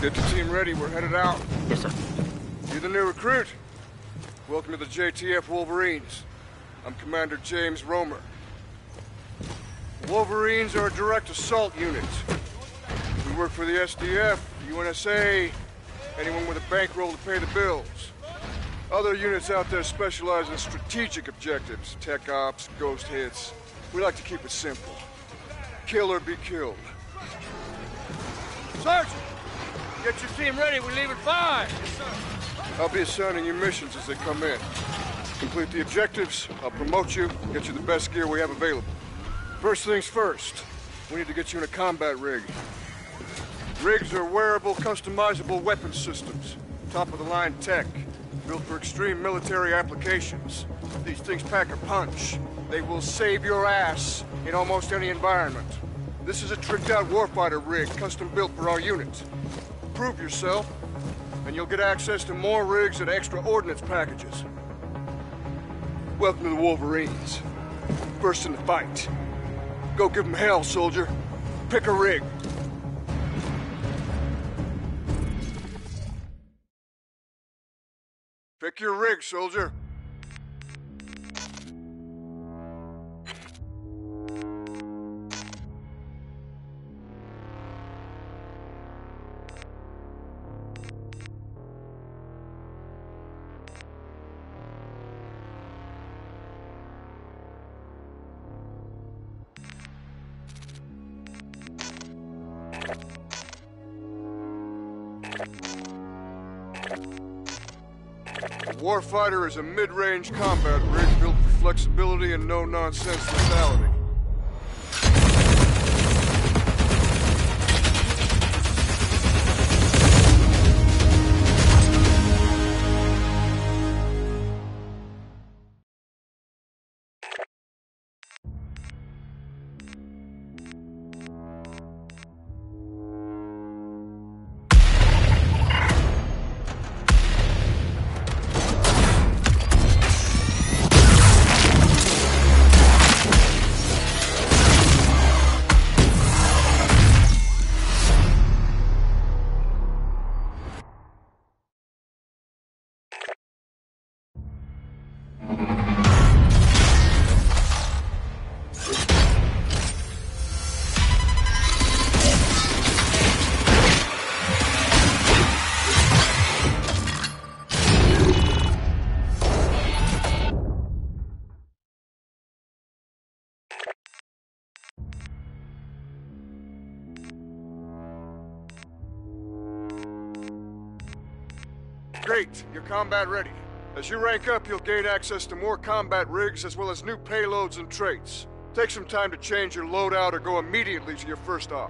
Get the team ready, we're headed out. Yes, sir. You the new recruit? Welcome to the JTF Wolverines. I'm Commander James Romer. The Wolverines are a direct assault unit. We work for the SDF, UNSA, anyone with a bankroll to pay the bills. Other units out there specialize in strategic objectives, tech ops, ghost hits. We like to keep it simple. Kill or be killed. Sergeant! Get your team ready, we leave at 5! Yes, sir. I'll be assigning you missions as they come in. Complete the objectives, I'll promote you, get you the best gear we have available. First things first, we need to get you in a combat rig. Rigs are wearable, customizable weapon systems. Top-of-the-line tech, built for extreme military applications. These things pack a punch. They will save your ass in almost any environment. This is a tricked-out warfighter rig, custom-built for our unit. Prove yourself, and you'll get access to more rigs and extra ordnance packages. Welcome to the Wolverines. First in the fight. Go give them hell, soldier. Pick a rig. Pick your rig, soldier. A warfighter is a mid-range combat rig built for flexibility and no-nonsense lethality. Great, you're combat ready. As you rank up, you'll gain access to more combat rigs as well as new payloads and traits. Take some time to change your loadout or go immediately to your first op.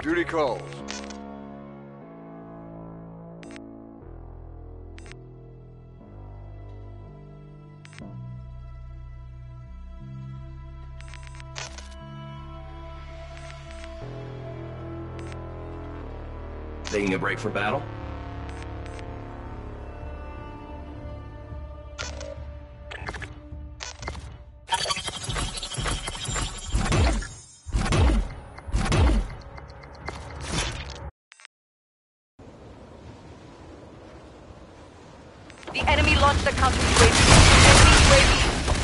Duty calls. Taking a break for battle? The enemy launched a counter UAV. Enemy UAV.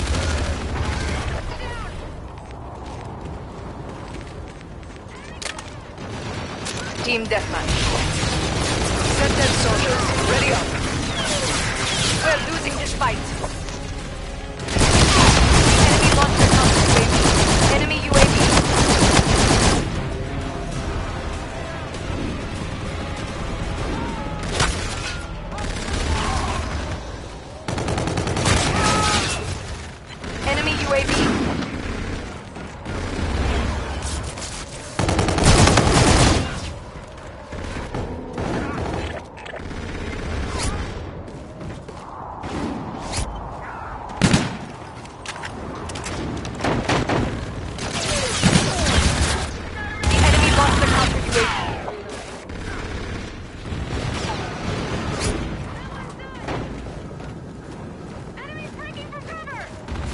Team deathmatch. Send soldiers. Ready up. We're losing this fight. The enemy launched a counter UAV. Enemy UAV. Enemy UAV. The enemy launched the counter UAV. Enemies breaking for cover!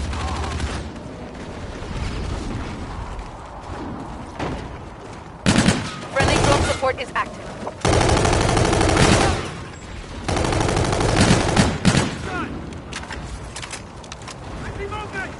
Friendly drone support is active. I see movement!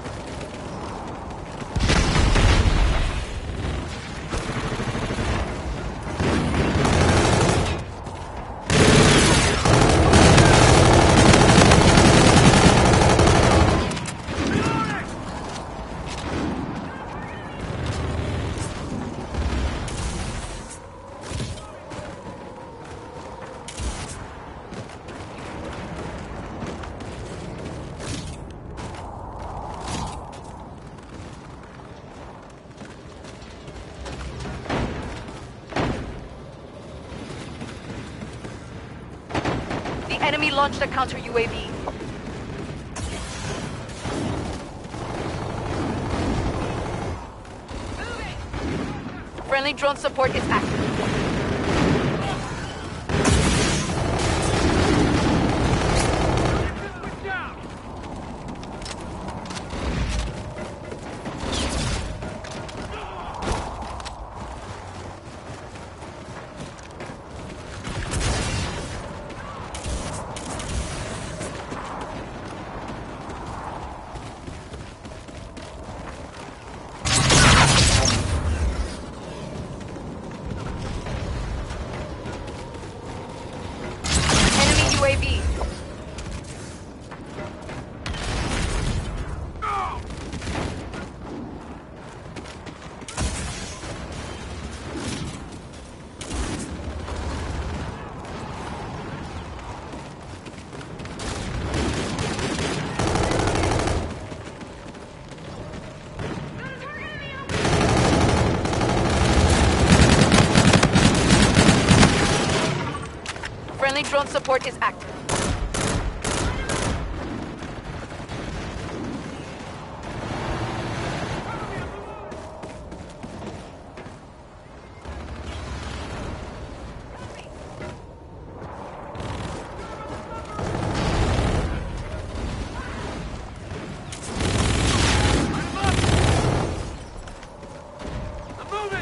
The enemy launched a counter UAV. Friendly drone support is active. Switch down! Enemy UAV. Friendly drone support is active. I'm moving!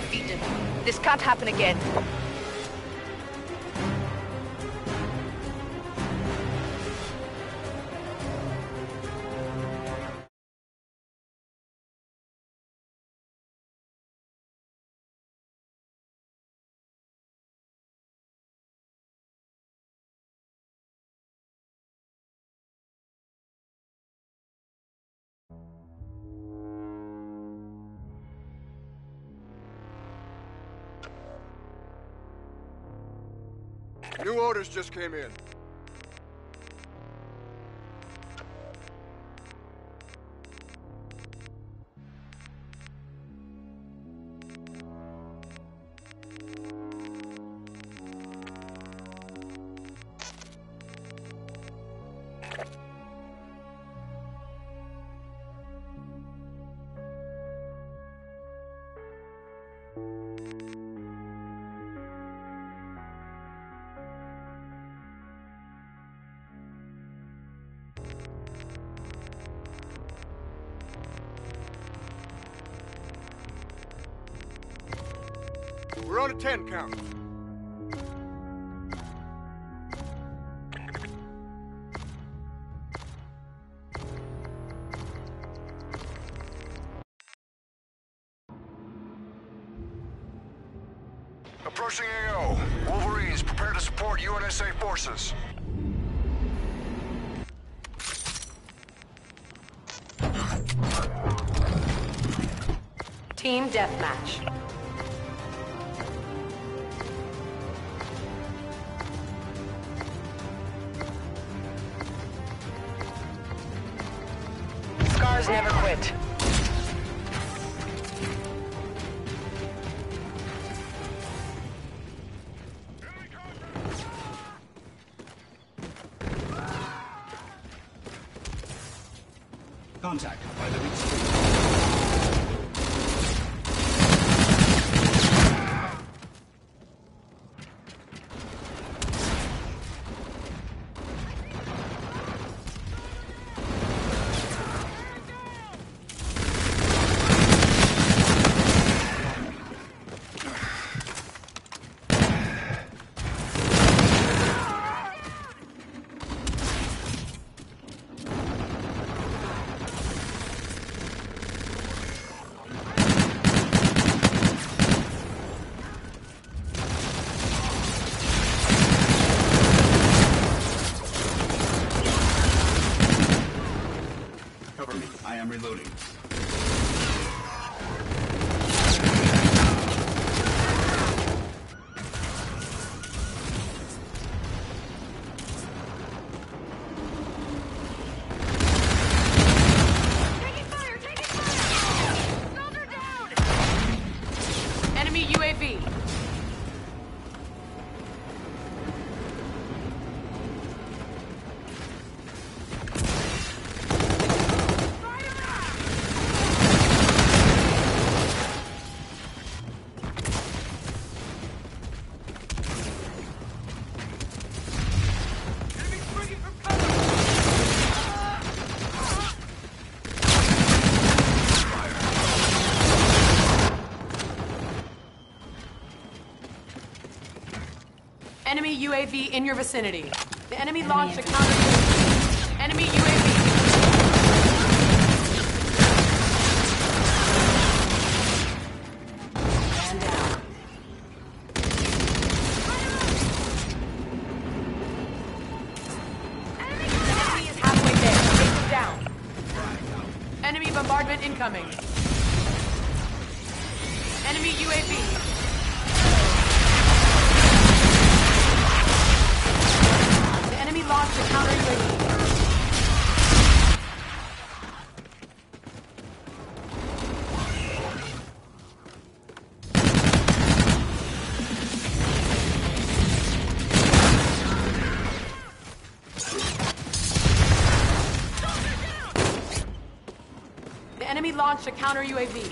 defeated. This can't happen again. New orders just came in. We're on a 10 count. Approaching AO. Wolverines, prepare to support UNSA forces. Team deathmatch. Scars never quit. Contact by the reach. Cover me. I am reloading. Taking fire! Taking fire! Soldier down! Enemy UAV. Enemy UAV in your vicinity. The enemy launched a counter. Enemy UAV. Man down. Enemy is halfway there. Take him down. Enemy bombardment incoming. Enemy UAV. Launched a counter UAV. The enemy launched a counter UAV.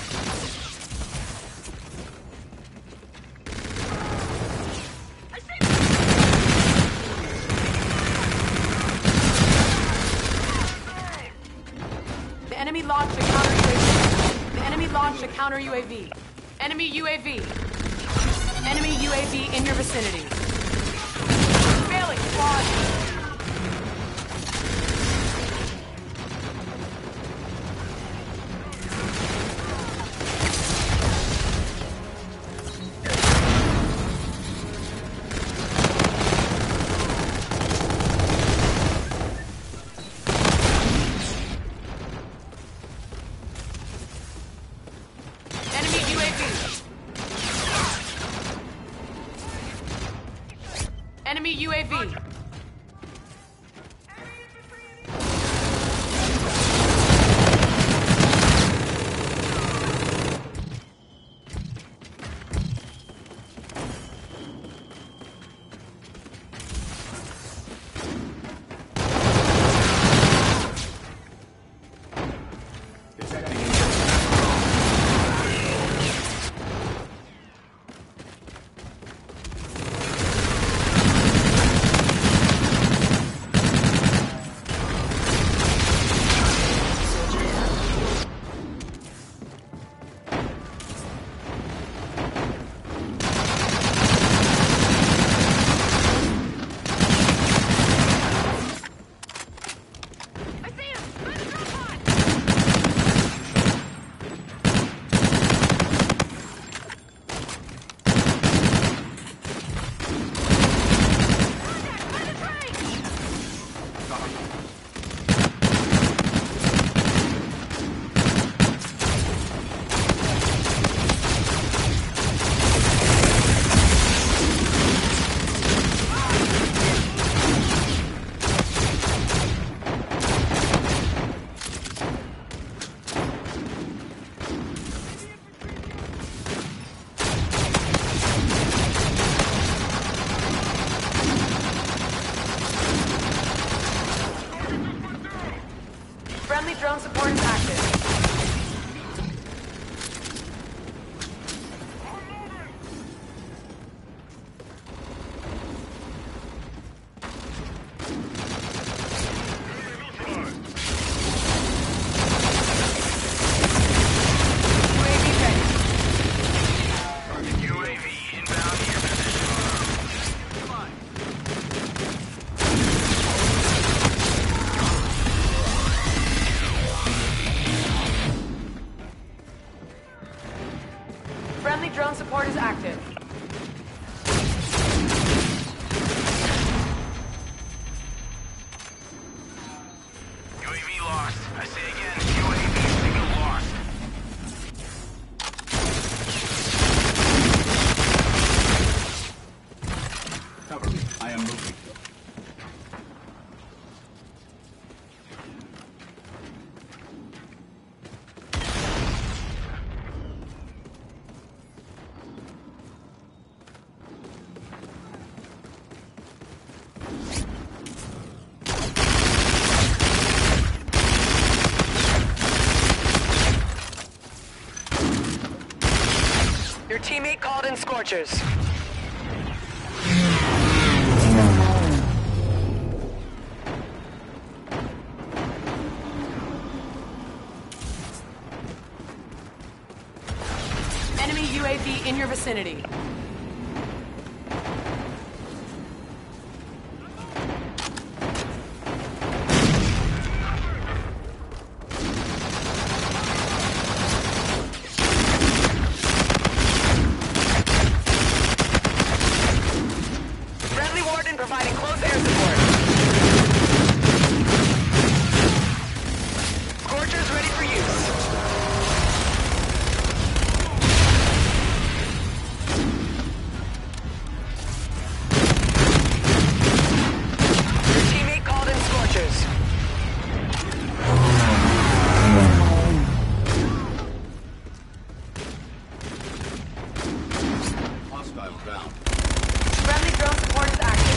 I see counter UAV. Enemy UAV. Enemy UAV in your vicinity. Failing squad. Enemy UAV. Friendly drone support is active. Friendly drone support is active. UAV lost. I say again, UAV signal lost. Cover me. I am moving. Your teammate called in Scorchers. Enemy UAV in your vicinity. Friendly Warden providing close air support. Scorchers ready for use. Your teammate called in Scorchers. Hostile down. Friendly drone support is active.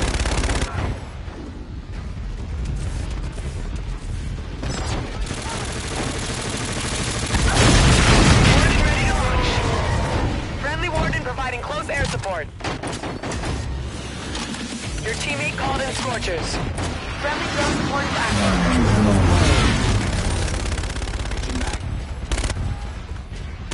Warden ready to launch. Friendly Warden providing close air support. Your teammate called in Scorchers. Friendly drone support is active. Engine back.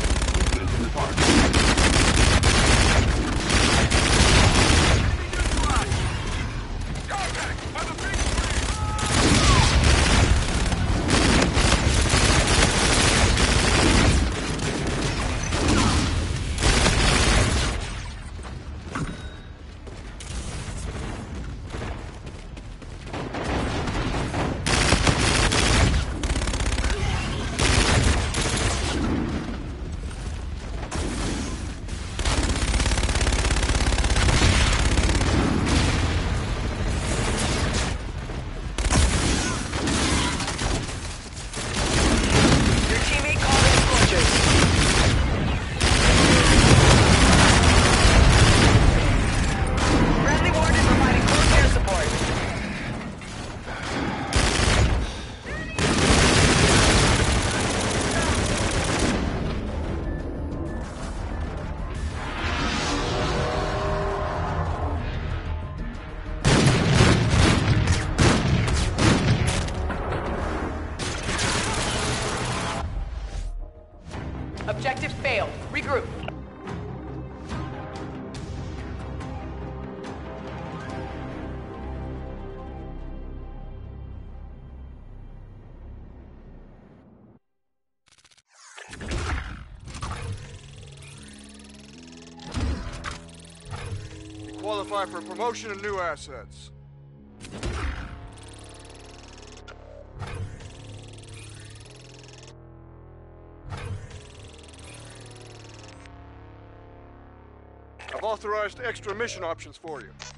qualify for promotion and new assets. I've authorized extra mission options for you.